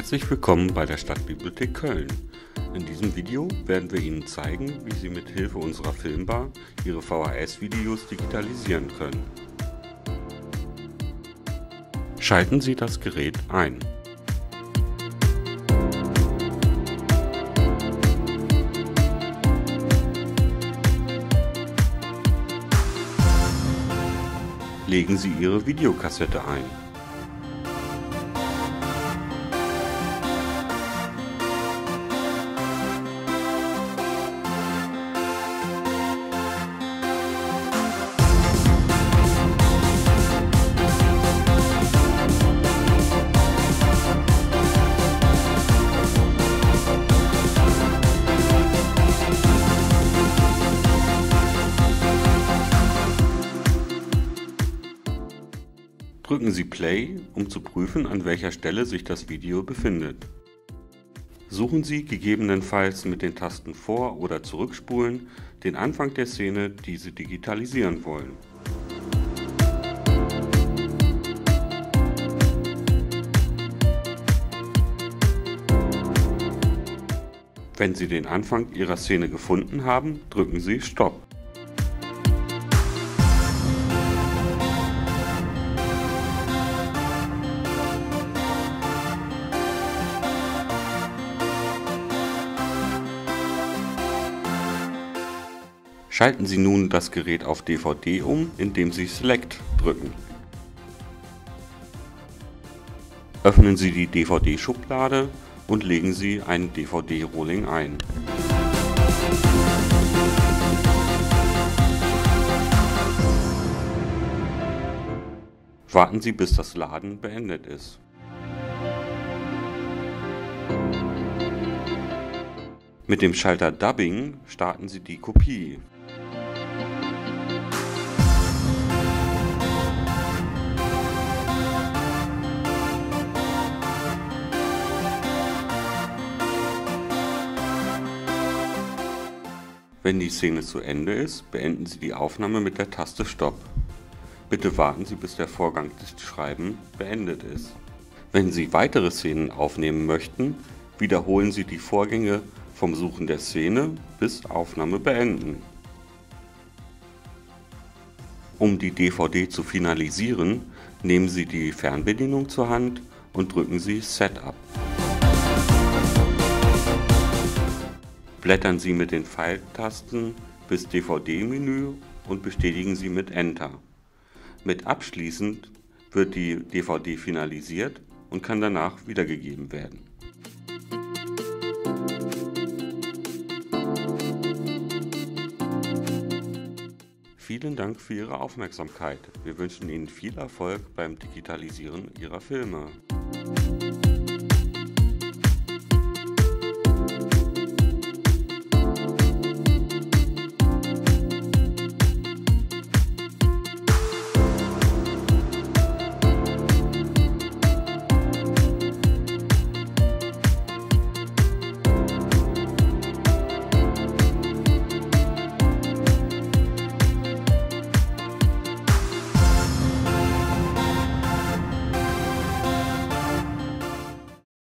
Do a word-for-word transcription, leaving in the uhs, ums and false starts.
Herzlich willkommen bei der Stadtbibliothek Köln. In diesem Video werden wir Ihnen zeigen, wie Sie mit Hilfe unserer Filmbar Ihre V H S-Videos digitalisieren können. Schalten Sie das Gerät ein. Legen Sie Ihre Videokassette ein. Drücken Sie Play, um zu prüfen, an welcher Stelle sich das Video befindet. Suchen Sie gegebenenfalls mit den Tasten Vor- oder Zurückspulen den Anfang der Szene, die Sie digitalisieren wollen. Wenn Sie den Anfang Ihrer Szene gefunden haben, drücken Sie Stopp. Schalten Sie nun das Gerät auf D V D um, indem Sie Select drücken. Öffnen Sie die D V D-Schublade und legen Sie ein D V D-Rolling ein. Warten Sie, bis das Laden beendet ist. Mit dem Schalter Dubbing starten Sie die Kopie. Wenn die Szene zu Ende ist, beenden Sie die Aufnahme mit der Taste Stopp. Bitte warten Sie, bis der Vorgang des Schreibens beendet ist. Wenn Sie weitere Szenen aufnehmen möchten, wiederholen Sie die Vorgänge vom Suchen der Szene bis Aufnahme beenden. Um die D V D zu finalisieren, nehmen Sie die Fernbedienung zur Hand und drücken Sie Setup. Blättern Sie mit den Pfeiltasten bis D V D-Menü und bestätigen Sie mit Enter. Mit Abschließend wird die D V D finalisiert und kann danach wiedergegeben werden. Vielen Dank für Ihre Aufmerksamkeit. Wir wünschen Ihnen viel Erfolg beim Digitalisieren Ihrer Filme.